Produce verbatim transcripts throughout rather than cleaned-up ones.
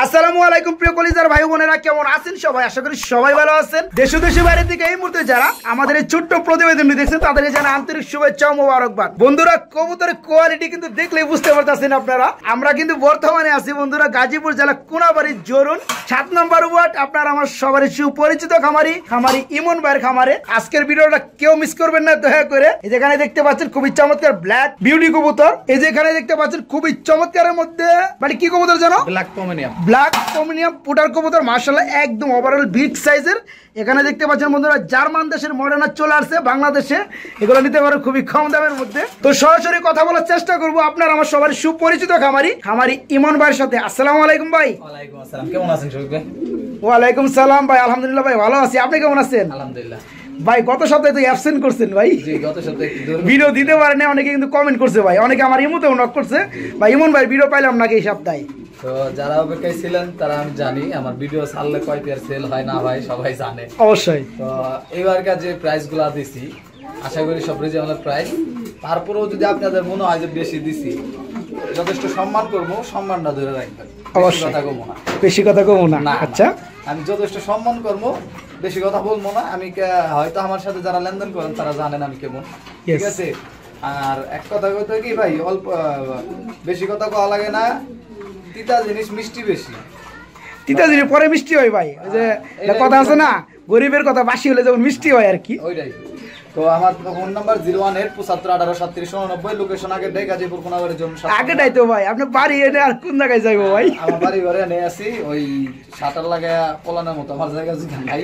আসসালামু আলাইকুম প্রিয় কলিজার ভাই বোনেরা, কেমন আছেন সবাই? আশা করি সবাই ভালো আছেন। দেশ ও দেশের বাইরে থেকে এই মুহূর্তে যারা আমাদের এই ছোট্ট প্রতিবেদনটি দেখছেন তাদেরকে জানাই আন্তরিক শুভেচ্ছা ও মোবারকবাদ। বন্ধুরা, কবুতরের কোয়ালিটি কিন্তু দেখলেই বুঝতে পারতেছেন আপনারা। আমরা কিন্তু বর্তমানে আছি বন্ধুরা গাজীপুর জেলা কোনাবাড়ি জোরুন সাত নম্বর ওয়ার্ড। আপনারা আমার সবারই সুপরিচিত খামারি খামারি ইমন ভাইয়ের খামারে। আজকের ভিডিওটা কেউ মিস করবেন না দয়া করে। এই যেখানে দেখতে পাচ্ছেন খুবই চমৎকার ব্ল্যাক বিউটি কবুতর। এই যেখানে দেখতে পাচ্ছেন খুবই চমৎকারের মধ্যে মানে কি কবুতর জানো? ব্ল্যাক পমেনিয়াম। ব্ল্যাক পমেনিয়াম পুটার কবুতর, মাশাআল্লাহ একদম ওভারঅল বিগ সাইজের। এখানে দেখতে পাচ্ছেন বন্ধুরা জার্মান দেশের মডার্নার চলে আসছে বাংলাদেশে। এগুলো নিতে পারো খুবই কম দামের মধ্যে। তো সরাসরি কথা বলার চেষ্টা করব আপনার আমার সবার সুপরিচিত খামারি খামারি ইমন ভাইয়ের সাথে। আসসালামু আলাইকুম ভাই। ওয়ালাইকুম আসসালাম, কেমন আছেন শফিক ভাই? ওয়ালাইকুম সালাম ভাই, আলহামদুলিল্লাহ ভাই ভালো আছি। আপনি কেমন আছেন? আলহামদুলিল্লাহ ভাই। গত সপ্তাহে তো অ্যাবসেন্ট করছেন ভাই। জি, গত সপ্তাহে ভিডিও দিতে পারেন না, অনেকে কিন্তু কমেন্ট করছে ভাই, অনেকে আমার ইমোতেও নক করছে ভাই ইমন ভাই ভিডিও পাইলাম নাকি এই সপ্তাহে। তো যারা অপেক্ষায় ছিলেন তারা আমি জানি আমার ভিডিও ছাড়লে কয় পেয়ার সেল হয় না হয় সবাই জানে অবশ্যই। তো এইবারকার যে প্রাইসগুলো দিছি আশা করি সব রিজনেবল প্রাইস। তারপরেও যদি আপনাদের মনে হয় যে বেশি দিছি, যথেষ্ট সম্মান করবো, সম্মানটা ধরে রাখবেন। অবশ্যই কথা কমো না, বেশি কথা কমো না। আচ্ছা, আমি যথেষ্ট সম্মান করবো, বেশি কথা বলবো না। আমি হয়তো আমার সাথে যারা লেনদেন করেন তারা জানেন আমি কেমন, ঠিক আছে? আর এক কথা কইতে কি ভাই, অল্প বেশি কথা কওয়া লাগে না। তিতা জিনিস মিষ্টি বেশি, তিতা জিনিস পরে মিষ্টি হয় ভাই। ওই যে কথা আছে না, গরিবের কথা বাসি হলে যেমন মিষ্টি হয় আর কি, ওইটাই। তো আমার phone number zero one eight পঁচাত্তর আঠারো সাতত্রিশ উননব্বই, লোকেশন আগেরটাই গাজীপুর কোনাবাড়ি জোন। আগেটাই তো ভাই আপনি বাড়ি এনে আর কোন জায়গায় যাইবো ভাই? আমার বাড়ি ঘরে এনে আসি, ওই শাটার লাগায়া পলানোর মতো আমার জায়গা যেখানে নাই,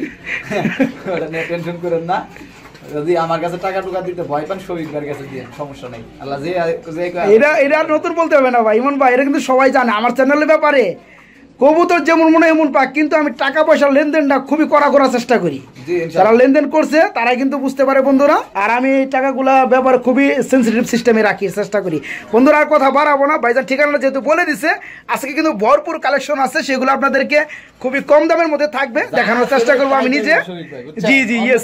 ওটা নিয়ে টেনশন করেন না। যদি আমার কাছে টাকা টুকা দিতে ভয় পান শফিক ভাইয়ের কাছে দিয়ে সমস্যা নেই। আল্লাহ যে এটা এটা নতুন বলতে হবে না ভাই ইমন ভাই, এটা কিন্তু সবাই জানে আমার চ্যানেলের ব্যাপারে। কবুতর যেমন মনে এমন পাক, কিন্তু আমি টাকা পয়সার লেনদেনটা খুবই কড়া করার চেষ্টা করি। যারা লেনদেন করছে তারাই কিন্তু বুঝতে পারে বন্ধুরা। আর আমি টাকাগুলা ব্যাপারে খুবই সেন্সিটিভ সিস্টেমে রাখি চেষ্টা করি বন্ধুরা। আর কথা বাড়াবো না, ভাইজান ঠিকানা যেহেতু বলে দিছে, আজকে কিন্তু ভরপুর কালেকশন আছে, সেগুলো আপনাদেরকে খুবই কম দামের মধ্যে থাকবে, দেখানোর চেষ্টা করবো আমি নিজে। জি জি ইয়েস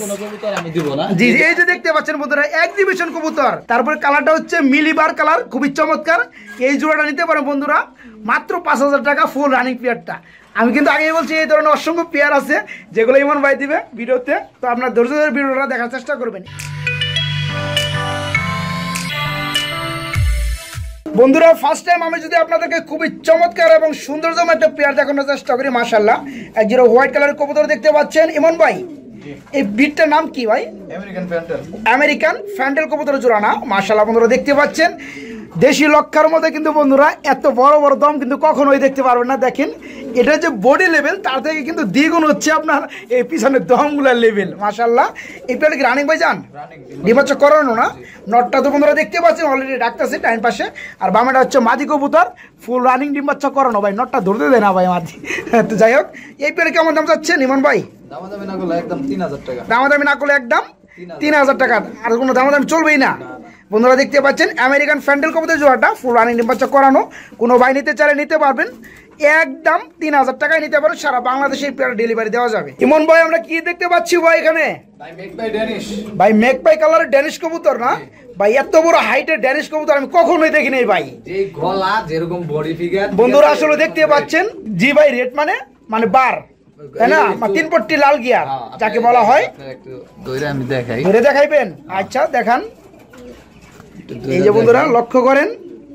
জি জি। এই যে দেখতে পাচ্ছেন বন্ধুরা এক্সিবিশন কবুতর, তারপরে কালারটা হচ্ছে মিলিবার কালার, খুবই চমৎকার। এই জোড়াটা নিতে পারেন বন্ধুরা মাত্র পাঁচ হাজার টাকা ফুল রানিং পেয়ারটা। আমি কিন্তু আগেই বলছি এই ধরনের অসংখ্য পেয়ার আছে যেগুলো ইমন ভাই দিবে ভিডিওতে, তো আপনার ধৈর্য ধরে ভিডিওটা দেখার চেষ্টা করবেন। বন্ধুরা ফার্স্ট টাইম আমি যদি আপনাদেরকে খুবই চমৎকার এবং সৌন্দর্যময় একটা পেয়ার দেখানোর চেষ্টা করি, মাশাআল্লাহ এক জিরো হোয়াইট কালারের কবুতর দেখতে পাচ্ছেন ইমন ভাই। এই বিটটার নাম কি ভাই? American fantail. আমেরিকান ফ্যান্টেল কবুতরের জোড়া না, মাশাআল্লাহ বন্ধুরা দেখতে পাচ্ছেন দেশি লক্ষার মধ্যে কিন্তু বন্ধুরা এত বড় বড় দম কিন্তু কখনোই দেখতে পারবেন না। দেখেন এটা যে বডি লেভেল তার থেকে কিন্তু দ্বিগুণ হচ্ছে আপনার এই পিছনের দমগুলার লেভেল, মাশাআল্লাহ। এই প্লেটে কি রানিং ভাই যান? ডিমাচ্ছ করানো না, নটটা তো বন্ধুরা দেখতে পাচ্ছেন অলরেডি ডাকতেছে ডাইন পাশে। আর বামেটা হচ্ছে মাদি কবুতর, ফুল রানিং ডিম্বাচ্ছ করানো ভাই, নটটা ধরতে দেয় না ভাই মাদি। তো যাই হোক, এই প্লেটে কেমন দাম চাচ্ছেন ইমন ভাই? দামাদামি না করলে একদম তিন হাজার টাকা। দামাদামি না করলে একদম তিন হাজার টাকা, আর কোনো দামাদামি চলবেই না। বন্ধুরা দেখতে পাচ্ছেন আমেরিকান ফ্যান্টেল কবুতর জোড়াটা ফুল রানিং ডিম্বাচ্ছ করানো, কোনো ভাই নিতে চাইলে নিতে পারবেন, একদম তিন হাজার টাকায় নিতে পারেন, সারা বাংলাদেশে ডেলিভারি দেওয়া যাবে। ইমন ভাই আমরা কি দেখতে পাচ্ছি ভাই এখানে? ভাই মেকপাই কালারের ড্যানিশ কবুতর না ভাই, এত বড় হাইটের ড্যানিশ কবুতর আমি কখনোই দেখি নাই ভাই। যে গলা যেরকম বডি ফিগার বন্ধুরা আসলে দেখতে পাচ্ছেন। জি ভাই, রেড মানে মানে বার তাই না, তিন পট্টি লাল গিয়ার যাকে বলা হয়। আমি দেখাই, ধরে দেখাইবেন? আচ্ছা দেখান। এই যে বন্ধুরা লক্ষ্য করেন,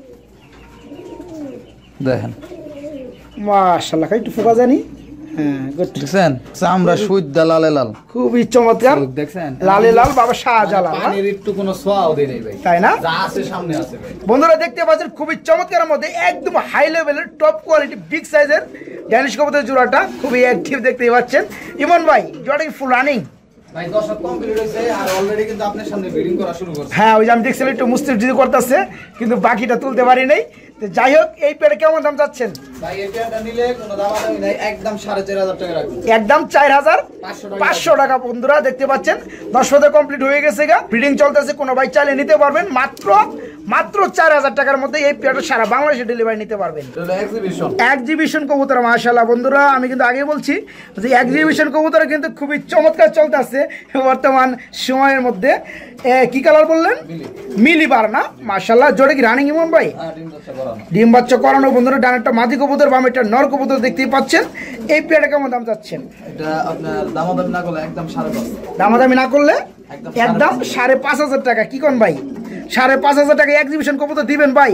দেখেন মাশাআল্লাহ, একটু ফোকা জানি। হ্যাঁ দেখছেন চামড়া সুইদা লালে লাল, খুবই চমৎকার। দেখছেন লালে লাল বাবা শাহজালাল, পানির একটু কোনো ছোঁয়াও দেই নাই ভাই, তাই না? যা আছে সামনে আছে ভাই। বন্ধুরা দেখতে পাচ্ছেন খুবই চমৎকারের মধ্যে একদম হাই লেভেলের টপ কোয়ালিটি বিগ সাইজের ড্যানিশ কবুতরের জোড়াটা, খুবই অ্যাক্টিভ দেখতেই পাচ্ছেন। ইমন ভাই জোড়াটা কি ফুল রানিং? ভাই দশক কমপ্লিট হইছে আর অলরেডি কিন্তু আপনার সামনে ব্রিডিং করা শুরু করছে। হ্যাঁ ওই যে আমি দেখছিলাম একটু মুস্তির যদি করতেছে, কিন্তু বাকিটা তুলতে পারি নাই। তো যাই হোক, এই পেয়ারে কেমন দাম চাচ্ছেন ভাই? এই পেয়ারটা নিলে কোনো দামাদামি নাই, একদম সাড়ে চার হাজার টাকা রাখবেন, একদম চার হাজার পাঁচশো টাকা। বন্ধুরা দেখতে পাচ্ছেন দশ পদে কমপ্লিট হয়ে গেছে গা, ব্রিডিং চলতেছে, কোনো ভাই চাইলে নিতে পারবেন মাত্র মাত্র চার হাজার টাকার মধ্যে এই পেয়ারটা সারা বাংলাদেশে ডেলিভারি নিতে পারবেন। এক্সিবিশন কবুতর মাশাআল্লাহ বন্ধুরা, আমি কিন্তু আগে বলছি যে এক্সিবিশন কবুতর কিন্তু খুবই চমৎকার চলতেছে বর্তমান সময়ের মধ্যে। কি কালার বললেন? মিলিবার না মাশাআল্লাহ। জোড়ে কি রানিং ইমন ভাই? ডিম বাচ্চা করানো বন্ধুরা। ডানেরটা মাদি কবুতর, বামেরটা নর কবুতর দেখতেই পাচ্ছেন। এই পেয়ারটা কেমন দাম চাচ্ছেন? এটা আপনার দামাদামি না করলে একদম সাড়ে পাঁচ। দামাদামি না করলে একদম সাড়ে পাঁচ হাজার টাকা। কি কোন ভাই? সাড়ে পাঁচ হাজার টাকা এক্সিবিশন কবুতর দিবেন ভাই?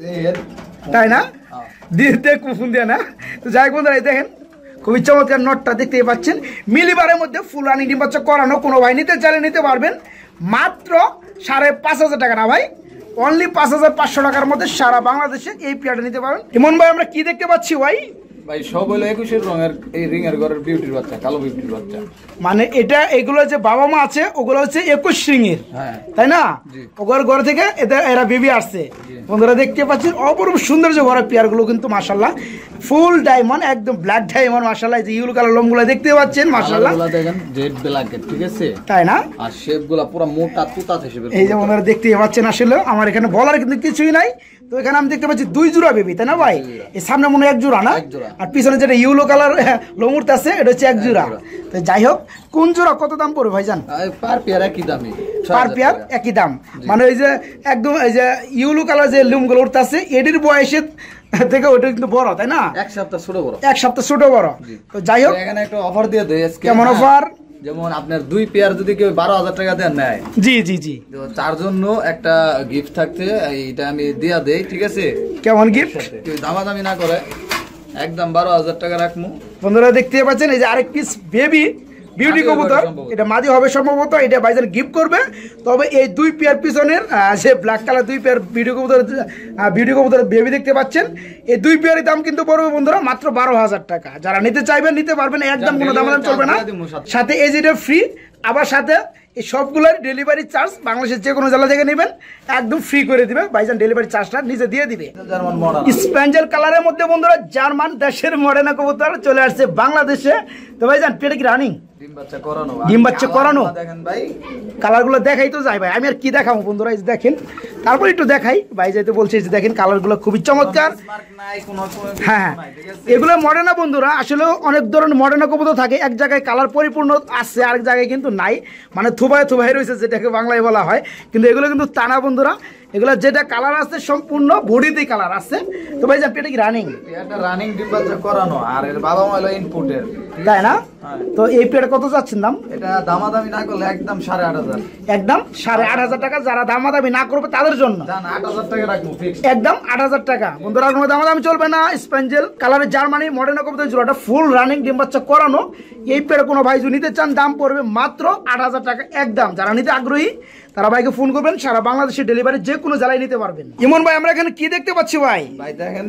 তাই না? দেখবো ফোন দিয়ে না। তো যাই বন্ধুরা দেখেন খুবই চমৎকার নটটা দেখতেই পাচ্ছেন। মিলিবারের মধ্যে ফুল রানিং ডিম বাচ্চা করানো, কোনো ভাই নিতে চাইলে নিতে পারবেন মাত্র সাড়ে পাঁচ হাজার টাকা না ভাই, অনলি পাঁচ হাজার পাঁচশো টাকার মধ্যে সারা বাংলাদেশে এই পেয়ারটা নিতে পারবেন। ইমন ভাই আমরা কি দেখতে পাচ্ছি ভাই? ভাই সব হলো একুশের রঙের এই রিং এর ঘরের বিউটির বাচ্চা, কালো বিউটির বাচ্চা। মানে এটা এগুলো যে বাবা মা আছে ওগুলো হচ্ছে একুশ রিং এর, তাই না? ওগুলোর ঘর থেকে এদের এরা বেবি আসছে বন্ধুরা দেখতে পাচ্ছেন। অপরূপ সৌন্দর্য ঘরের পেয়ার গুলো কিন্তু মাশাআল্লাহ ফুল ডায়মন্ড, একদম ব্ল্যাক ডায়মন্ড মাশাআল্লাহ। যে ইউলো কালার লোমগুলো দেখতে পাচ্ছেন মাশাআল্লাহ, দেখেন জেড ব্ল্যাক, ঠিক আছে তাই না? আর শেপগুলো পুরো মোটা তুতা হিসেবে এই যে বন্ধুরা দেখতে পাচ্ছেন। আসলে আমার এখানে বলার কিন্তু কিছুই নাই। তো এখানে আমি দেখতে পাচ্ছি দুই জোড়া বেবি, তাই না ভাই? এই সামনে মনে হয় এক জোড়া না, আর পিছনে যেটা ইউলো কালার লোমুরত আছে এটা হচ্ছে এক জোড়া। তো যাই হোক, কোন জোড়া কত দাম পড়বে ভাইজান? পার পেয়ার একই দামই, পার পেয়ার একই দাম। মানে ওই যে একদম এই যে ইউলো কালার যে লোমগুলো উঠতে আছে এটির বয়সের থেকে ওটা কিন্তু বড়, তাই না? এক সপ্তাহ ছোট বড়, এক সপ্তাহ ছোট বড়। তো যাই হোক এখানে একটা অফার দিয়ে দেয়। কেমন অফার? যেমন আপনার দুই পেয়ার যদি কেউ বারো হাজার টাকা দেন নেয়, জি জি জি, তার জন্য একটা গিফট থাকতে এইটা আমি দিয়া দেই, ঠিক আছে? কেমন গিফট? কেউ দামাদামি না করে একদম বারো হাজার টাকা রাখবো। বন্ধুরা দেখতে পাচ্ছেন এই যে আরেক পিস বেবি বিউটি কবুতর, এটা মাদি হবে সম্ভবত, এটা ভাইজান গিফট করবে। তবে এই দুই পেয়ার পিছনের যে ব্ল্যাক কালার দুই পেয়ার বিউটি কবুতর বিউটি কবুতর বেবি দেখতে পাচ্ছেন, এই দুই পেয়ারের দাম কিন্তু পড়বে বন্ধুরা মাত্র বারো হাজার টাকা। যারা নিতে চাইবেন নিতে পারবেন, একদম কোনো দাম দাম চলবে না। সাথে এই যেটা ফ্রি, আবার সাথে এই সবগুলোর ডেলিভারি চার্জ বাংলাদেশের যে কোনো জেলা থেকে নেবেন একদম ফ্রি করে দিবে ভাইজান, ডেলিভারি চার্জটা নিজে দিয়ে দিবে। স্প্যাঞ্জেল কালারের মধ্যে বন্ধুরা জার্মান দেশের মডেনা কবুতর চলে আসছে বাংলাদেশে। তো ভাইজান পেটে কি রানিং? ডিম বাচ্চা করানো। কালার গুলো দেখাই তো যাই ভাই, আমি আর কি দেখাবো বন্ধুরা, দেখেন তারপর একটু দেখাই। ভাই যাইতে বলছে যে দেখেন কালার গুলো খুবই চমৎকার। হ্যাঁ এগুলো মডেনা বন্ধুরা, আসলে অনেক ধরনের মডেনা কবুতর থাকে, এক জায়গায় কালার পরিপূর্ণ আসছে আরেক জায়গায় কিন্তু নাই, মানে থুবাই থুবাই রয়েছে যেটাকে বাংলায় বলা হয়। কিন্তু এগুলো কিন্তু টানা বন্ধুরা, এগুলো যেটা কালার আছে সম্পূর্ণ বডিতে কালার আছে। তো ভাই পেটে কি রানিং? এটা রানিং ডিম বাচ্চা করানো, আর এর বাবা মা হলো ইনপুটের, তাই না? তো এই পেটে কত যাচ্ছেন দাম? এটা দামাদামি না করলে একদম সাড়ে আট হাজার। একদম সাড়ে আট হাজার টাকা। যারা দামাদামি না করবে তাদের জন্য আট হাজার টাকা রাখবো ফিক্স, একদম আট হাজার টাকা বন্ধুরা। কোনো দামাদামি চলবে না। স্প্যাঞ্জেল কালারের জার্মানি মডেনা কবুতর জোড়াটা ফুল রানিং ডিম বাচ্চা করানো। এই পেটে কোনো ভাই যদি নিতে চান দাম পড়বে মাত্র আট হাজার টাকা একদম। যারা নিতে আগ্রহী তারা ভাইকে ফোন করবেন, সারা বাংলাদেশের ডেলিভারি যে কোনো জেলায় নিতে পারবেন। ইমন ভাই আমরা এখানে কি দেখতে পাচ্ছি ভাই? ভাই দেখেন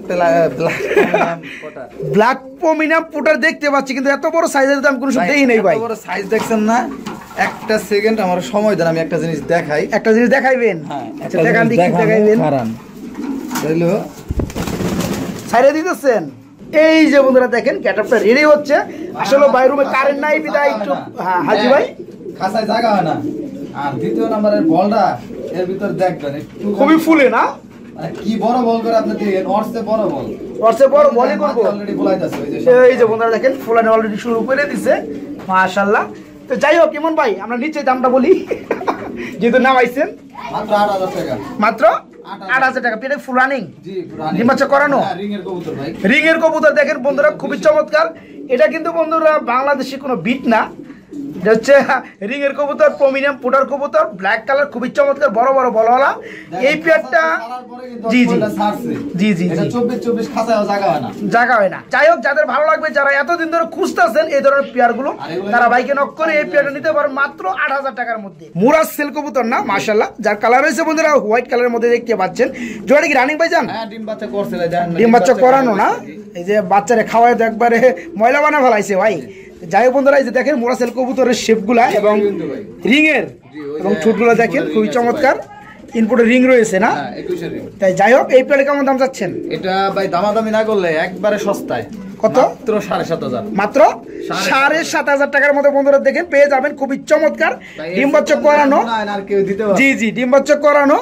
ব্ল্যাক পমিনাম পুটার দেখতে পাচ্ছি, কিন্তু এত বড় সাইজের দাম কোনো দেই নেই ভাই। এত বড় সাইজ দেখছেন না? একটা সেকেন্ড আমার সময় দেন, আমি একটা জিনিস দেখাই। একটা জিনিস দেখাইবেন? হ্যাঁ আচ্ছা দেখান দেখি, দেখাইবেন। হ্যালো সাইরে দিতেছেন। এই যে বন্ধুরা দেখেন ক্যাটআপটা রেডি হচ্ছে। আসলে ভাই রুমে কারেন্ট নাই বিদায় একটু হ্যাঁ হাজি ভাই খাসায় জায়গা হয় না। আর দ্বিতীয় নাম্বারের বলটা এর ভিতর দেখবেন একটু খুবই ফুলে না, মানে কি বড় বল করে আপনি দেখেন, অর্সে বড় বল, অর্সে বড় বলই করব। অলরেডি ফুলাইতাছে ওই যে এই যে বন্ধুরা দেখেন ফুলানো অলরেডি শুরু করে দিয়েছে মাশাআল্লাহ। তো যাই হোক ইমন ভাই আমরা নিচে দামটা বলি যেহেতু নামাইছেন, মাত্র আট হাজার টাকা। মাত্র আট হাজার টাকা পেটে ফুল রানিং জি রানিং ডিম বাচ্চা করানো রিং এর কবুতর ভাই। রিং এর কবুতর দেখেন বন্ধুরা খুবই চমৎকার। এটা কিন্তু বন্ধুরা বাংলাদেশি কোনো বিট না, এটা হচ্ছে রিং এর কবুতর, প্রমিনিয়াম পুটার কবুতর, ব্ল্যাক কালার খুবই চমৎকার, বড় বড় বলওয়ালা। এই পেয়ারটা জি জি জি জি এটা চব্বিশ চব্বিশ খাসায়ও জায়গা হয় না, জায়গা হয় না। যাই হোক যাদের ভালো লাগবে, যারা এতদিন ধরে খুঁজতেছেন এই ধরনের পেয়ার গুলো, তারা বাইকে নক করে এই পেয়ারটা নিতে পারেন মাত্র আট হাজার টাকার মধ্যে। মুরাজ সেল কবুতর না মাশাআল্লাহ, যার কালার হয়েছে বন্ধুরা হোয়াইট কালারের মধ্যে দেখতে পাচ্ছেন। জোড়া কি রানিং ভাইজান? হ্যাঁ ডিম বাচ্চা করছে, ডিম বাচ্চা করানো না, এই যে বাচ্চারে খাওয়ায় তো একবারে ময়লা বানা ফেলাইছে ভাই। যাই হোক বন্ধুরা এই যে দেখেন মোরাসেল কবুতরের শেপগুলা এবং রিং এর এবং ঠোঁটগুলো দেখেন খুবই চমৎকার, ইনপুটে রিং রয়েছে না? তাই যাই হোক এই পেয়ারে কেমন দাম চাচ্ছেন? এটা ভাই দামাদামি না করলে একবারে সস্তায়, কত? মাত্র সাড়ে সাত হাজার। মাত্র সাড়ে সাত হাজার টাকার মধ্যে বন্ধুরা দেখেন পেয়ে যাবেন, খুবই চমৎকার ডিম বাচ্চা করানো। জি জি ডিম বাচ্চা করানো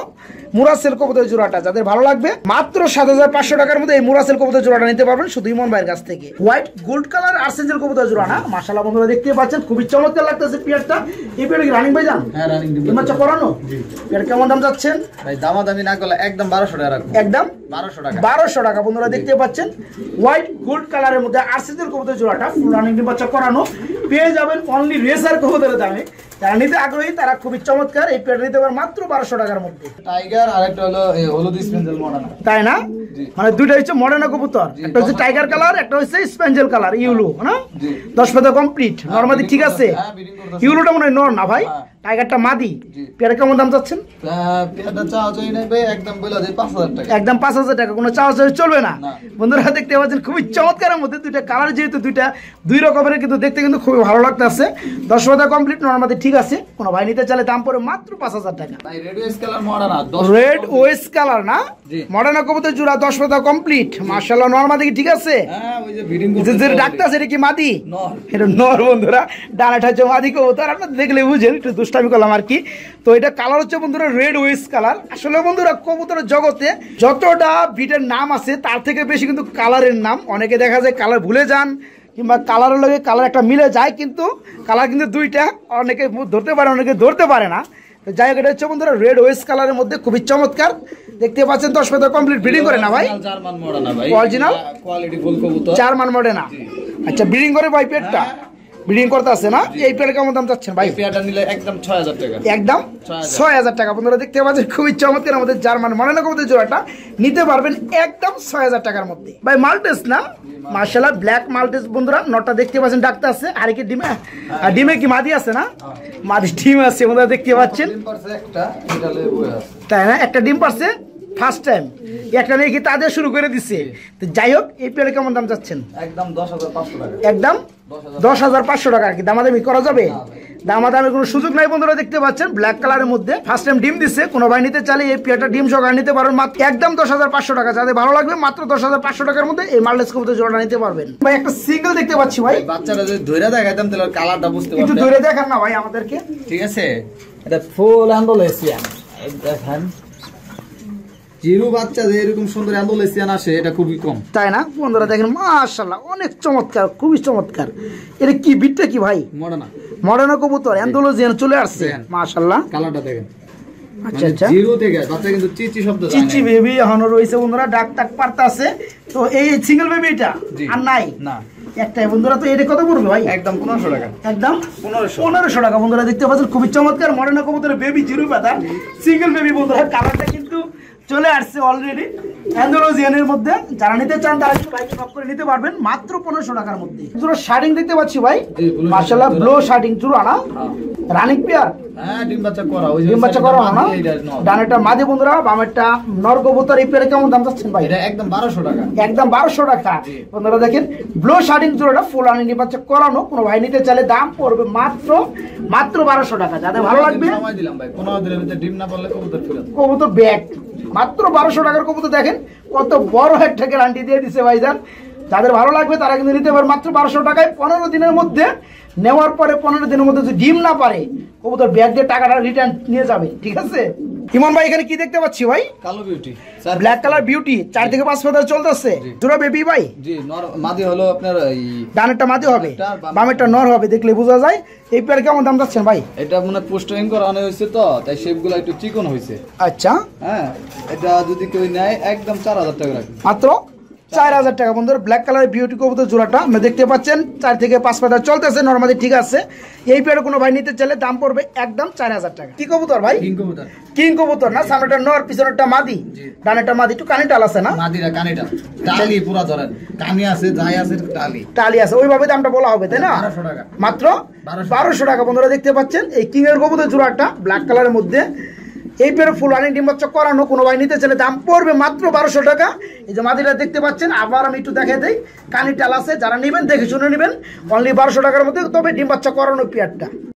মুরাসেল কবুতর জোড়াটা যাদের ভালো লাগবে মাত্র সাত হাজার পাঁচশো টাকার মধ্যে এই মুরাসেল কবুতর জোড়াটা নিতে পারবেন শুধু ইমন ভাইয়ের কাছ থেকে। হোয়াইট গোল্ড কালার আর্সেঞ্জেল কবুতর জোড়া না, মাশাআল্লাহ বন্ধুরা দেখতে পাচ্ছেন খুবই চমৎকার লাগতেছে পেয়ারটা। এই পেয়ারটা কি রানিং ভাই জান? হ্যাঁ রানিং ডিম বাচ্চা করানো। জি পেয়ার কেমন দাম যাচ্ছেন ভাই? দামাদামি না করলে একদম বারোশো টাকা রাখবো। একদম বারোশো টাকা। বারোশো টাকা বন্ধুরা দেখতে পাচ্ছেন হোয়াইট গোল্ড কালারের মধ্যে আর্সেঞ্জেল কবুতর জোড়াটা ফুল রানিং ডিম বাচ্চা করানো পেয়ে যাবেন অনলি রেসার কবুতরের দামে। যারা নিতে আগ্রহী তারা খুবই চমৎকার এই পেয়ার নিতে পারেন মাত্র বারোশো টাকার মধ্যে। টাইগার আর একটা হলো এই হলুদ স্পেঞ্জেল মডার্ন, তাই না? মানে দুইটা হচ্ছে মডার্ন কবুতর, একটা হচ্ছে টাইগার কালার, একটা হচ্ছে স্পেঞ্জেল কালার ইউলো না। দশ পাতা কমপ্লিট নরমালি ঠিক আছে। ইউলোটা মনে হয় নর না ভাই, টাইগারটা মাদি। পেয়ারা কেমন দাম চাচ্ছেন? পেয়ারটা চাওয়া চাই না ভাই, একদম বলে দেই পাঁচ হাজার টাকা। একদম পাঁচ হাজার টাকা, কোনো চাওয়া চাই চলবে না। বন্ধুরা দেখতে পাচ্ছেন খুবই চমৎকারের মধ্যে দুইটা কালার, যেহেতু দুইটা দুই রকমের কিন্তু দেখতে কিন্তু খুবই ভালো লাগতেছে। দশ পাতা কমপ্লিট নরমালি ঠিক আছে, কোনো ভাই নিতে চাইলে দাম পড়ে মাত্র পাঁচ হাজার টাকা। রেড ওয়েস কালার না, মডার্ন কবুতর জোড়া দশ পাতা কমপ্লিট মাশাআল্লাহ নরমালি ঠিক আছে। হ্যাঁ ওই যে ব্রিডিং করতে যে ডাকতাছে এটা কি মাদি? নর। এটা নর বন্ধুরা, ডানাটা হচ্ছে মাদি কবুতর, আপনারা দেখলে বুঝেন, একটু দুষ্টামি করলাম আর কি। তো এটা কালার হচ্ছে বন্ধুরা রেড ওয়েস কালার। আসলে বন্ধুরা কবুতরের জগতে যতটা বিটের নাম আছে তার থেকে বেশি কিন্তু কালারের নাম। অনেকে দেখা যায় কালার ভুলে যান কিংবা কালারের লগে কালার একটা মিলে যায়, কিন্তু কালার কিন্তু দুইটা, অনেকে ধরতে পারে অনেকে ধরতে পারে না। তো যাই হোক এটা হচ্ছে বন্ধুরা রেড ওয়েস কালারের মধ্যে খুবই চমৎকার দেখতে পাচ্ছেন। দশ পাতা কমপ্লিট ব্রিডিং করে না ভাই? জার্মান মডার্ন ভাই, অরিজিনাল কোয়ালিটি ফুল কবুতর, জার্মান মডার্ন। আচ্ছা ব্রিডিং করে ভাই পেটটা ব্রিডিং করতে আছে না? এই পেয়ার কেমন দাম চাচ্ছেন ভাই? পেয়ারটা নিলে একদম ছয় হাজার টাকা। একদম ছয় হাজার টাকা বন্ধুরা দেখতে পাচ্ছেন খুবই চমৎকার আমাদের জার্মান মডার্ন কবুতর জোড়াটা নিতে পারবেন একদম ছয় হাজার টাকার মধ্যে। ভাই মাল্টেস না, মাশাআল্লাহ ব্ল্যাক মাল্টেস বন্ধুরা, নটটা দেখতে পাচ্ছেন ডাকতে আছে। আর কি ডিমে, আর ডিমে কি মাদি আছে না? মাদি ডিম আছে বন্ধুরা দেখতে পাচ্ছেন, তাই না? একটা ডিম পারছে ফার্স্ট টাইম, একটা নিয়ে কি তাদের শুরু করে দিচ্ছে। তো যাই হোক এই পেয়ারে কেমন দাম যাচ্ছেন? একদম দশ হাজার পাঁচশো টাকা। একদম দশ হাজার পাঁচশো টাকা। আর কি দামাদামি করা যাবে? দামাদামির কোনো সুযোগ নাই বন্ধুরা দেখতে পাচ্ছেন ব্ল্যাক কালারের মধ্যে ফার্স্ট টাইম ডিম দিচ্ছে। কোনো ভাই নিতে চাইলে এই পেয়ারটা ডিম সহকারে নিতে পারবেন মাত্র একদম দশ হাজার পাঁচশো টাকা। যাদের ভালো লাগবে মাত্র দশ হাজার পাঁচশো টাকার মধ্যে এই মাল্টেস কবুতর জোড়াটা নিতে পারবেন। ভাই একটা সিঙ্গেল দেখতে পাচ্ছি ভাই, বাচ্চাটা যদি ধরে দেখাইতাম তাহলে কালারটা বুঝতে পারবেন। একটু ধরে দেখান না ভাই আমাদেরকে। ঠিক আছে, এটা ফুল অ্যান্ডোলেসিয়ান দেখেন। জিরো বাচ্চা যে এরকম সুন্দর অ্যান্ডোলেসিয়ান আসে এটা খুবই কম, তাই না? বন্ধুরা দেখেন মাশাআল্লাহ অনেক চমৎকার, খুবই চমৎকার। এটা কি বিটটা কি ভাই? মডার্ন মডার্ন কবুতর অ্যান্ডোলেসিয়ান চলে আসছে মাশাআল্লাহ। কালারটা দেখেন। আচ্ছা আচ্ছা জিরো থেকে বাচ্চা কিন্তু চিচি শব্দ জানে, চিচি বেবি এখনো রয়েছে বন্ধুরা, ডাক টাক পারতা আছে। তো এই সিঙ্গেল বেবি এটা আর নাই না, একটাই বন্ধুরা। তো এটা কত পড়বে ভাই? একদম পনেরোশো টাকা। একদম পনেরোশো টাকা বন্ধুরা দেখতে পাচ্ছেন খুবই চমৎকার মডার্ন কবুতরের বেবি জিরো পাতা সিঙ্গেল বেবি বন্ধুরা। কালারটা কিন্তু চলে আসছে অলরেডি অ্যান্ডোলেসিয়ানের মধ্যে। যারা নিতে চান তারা একটু বাইকে শপ করে নিতে পারবেন মাত্র পনেরোশো টাকার মধ্যে। পুরো শার্টিং দেখতে পাচ্ছি ভাই মাশাআল্লাহ, ব্লো শার্টিং চূড়া না, রানিং পেয়ার। হ্যাঁ ডিম বাচ্চা করা, ওই ডিম বাচ্চা করা না। ডানেরটা মাদি বন্ধুরা, বামেরটা নর কবুতর। এই পেয়ারে কেমন দাম চাচ্ছেন ভাই? এটা একদম বারোশো টাকা। একদম বারোশো টাকা বন্ধুরা। দেখেন ব্লো শার্টিং চূড়াটা ফুল রানিং ডিম বাচ্চা করানো, কোনো ভাই নিতে চাইলে দাম পড়বে মাত্র মাত্র বারোশো টাকা। যাদের ভালো লাগবে সময় দিলাম ভাই, পনেরো দিনের ভিতরে ডিম না পারলে কবুতর ফেরত। কবুতর ব্যাগ মাত্র বারোশো টাকার কবুতর। দেখেন কত বড় একটা গ্যারান্টি দিয়ে দিছে ভাইজান। যাদের ভালো লাগবে তারা কিন্তু নিতে পারে মাত্র বারোশো টাকায়। পনেরো দিনের মধ্যে নেওয়ার পরে পনেরো দিনের মধ্যে যদি ডিম না পারে কবুতর ব্যাগ দিয়ে টাকাটা রিটার্ন নিয়ে যাবে, ঠিক আছে? ইমন ভাই এখানে কি দেখতে পাচ্ছি ভাই? কালো বিউটি, ব্ল্যাক কালার বিউটি, চার থেকে পাঁচ পাতা চলতেছে। জোড়া বেবি ভাই? জি নর মাদি হলো আপনার এই ডানেরটা মাদি হবে, বামেরটা নর হবে, দেখলে বোঝা যায়। এই পেয়ার কেমন দাম যাচ্ছেন ভাই? এটা মানে পোস্টারিং করানো হয়েছে তো তাই শেপগুলো একটু চিকন হয়েছে। আচ্ছা হ্যাঁ, এটা যদি কেউ নেয় একদম চার হাজার টাকা রাখবে। মাত্র চার হাজার টাকা বন্ধুরা। ব্ল্যাক কালারের বিউটি কবুতর জোড়াটা আমরা দেখতে পাচ্ছেন চার থেকে পাঁচ পাতা চলতেছে নরমালি, ঠিক আছে? এই পেয়ারে কোনো ভাই নিতে চাইলে দাম পড়বে একদম চার হাজার টাকা। কি কবুতর ভাই? কিং কবুতর। কিং কবুতর না, সামনেটা নর পিছনেরটা মাদি, ডানেরটা মাদি। একটু কানে টাল আছে না? মাদিরা কানেটা টালি পুরা ধরেন, কানে আছে যাই আছে টালি টালি আছে, ওইভাবে দামটা বলা হবে তাই না? বারোশো টাকা মাত্র বারোশো টাকা বন্ধুরা দেখতে পাচ্ছেন এই কিং এর কবুতর জোড়াটা ব্ল্যাক কালারের মধ্যে। এই পেয়ারে ফুল রানিং ডিম বাচ্চা করানো, কোনো ভাই নিতে চাইলে দাম পড়বে মাত্র বারোশো টাকা। এই যে মাদিরা দেখতে পাচ্ছেন, আবার আমি একটু দেখে দেই, কানি টাল আছে, যারা নেবেন দেখে শুনে নেবেন অনলি বারোশো টাকার মধ্যে, তবে ডিম বাচ্চা করানো পেয়ারটা।